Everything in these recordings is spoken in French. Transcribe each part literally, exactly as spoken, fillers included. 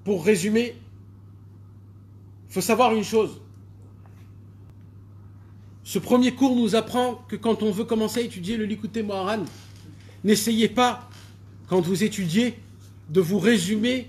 pour résumer, il faut savoir une chose. Ce premier cours nous apprend que quand on veut commencer à étudier le Likutei Moharan, n'essayez pas, quand vous étudiez, de vous résumer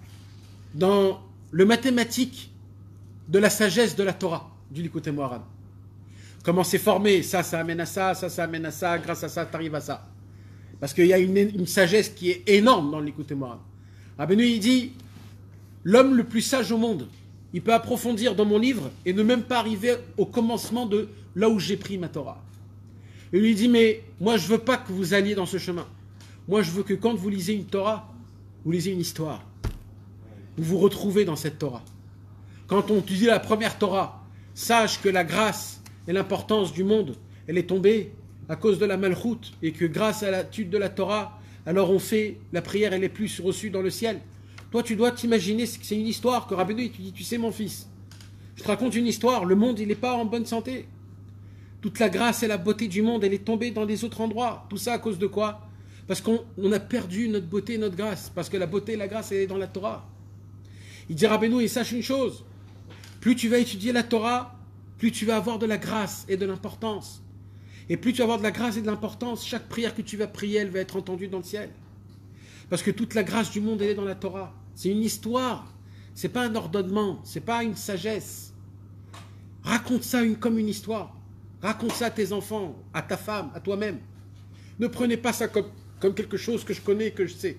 dans le mathématique de la sagesse de la Torah, du Likutei Moharan. Comment c'est formé, ça, ça amène à ça, ça, ça amène à ça, grâce à ça, tu arrives à ça. Parce qu'il y a une, une sagesse qui est énorme dans le Likutei Moharan. Rabbeinu, il dit, l'homme le plus sage au monde, il peut approfondir dans mon livre et ne même pas arriver au commencement de là où j'ai pris ma Torah. Il lui dit, mais moi je veux pas que vous alliez dans ce chemin. Moi je veux que quand vous lisez une Torah, vous lisez une histoire. Vous vous retrouvez dans cette Torah. Quand on étudie la première Torah, sache que la grâce et l'importance du monde, elle est tombée à cause de la malchoute et que grâce à l'étude de la Torah, alors on fait, la prière elle est plus reçue dans le ciel. Toi tu dois t'imaginer que c'est une histoire que Rabbeinu tu dis, tu sais mon fils, je te raconte une histoire, le monde il n'est pas en bonne santé. Toute la grâce et la beauté du monde, elle est tombée dans des autres endroits. Tout ça à cause de quoi? Parce qu'on on a perdu notre beauté et notre grâce. Parce que la beauté et la grâce, elle est dans la Torah. Il dit Rabbeinu, et sache une chose, plus tu vas étudier la Torah, plus tu vas avoir de la grâce et de l'importance. Et plus tu vas avoir de la grâce et de l'importance, chaque prière que tu vas prier, elle va être entendue dans le ciel. Parce que toute la grâce du monde, elle est dans la Torah. C'est une histoire. C'est pas un ordonnement. C'est pas une sagesse. Raconte ça une, comme une histoire. Raconte ça à tes enfants, à ta femme, à toi-même. Ne prenez pas ça comme, comme quelque chose que je connais, que je sais.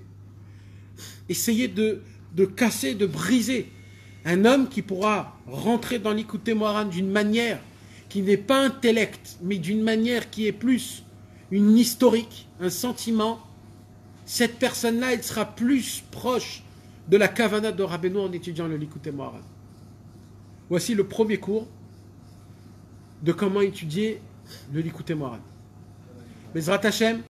Essayez de, de casser, de briser. Un homme qui pourra rentrer dans l'Likutei Moharan d'une manière qui n'est pas intellect, mais d'une manière qui est plus une historique, un sentiment, cette personne-là, elle sera plus proche de la Kavana de Rabbeinu en étudiant le Likutei Moharan. Voici le premier cours de comment étudier le Likutei Moharan. Bezrat Hashem.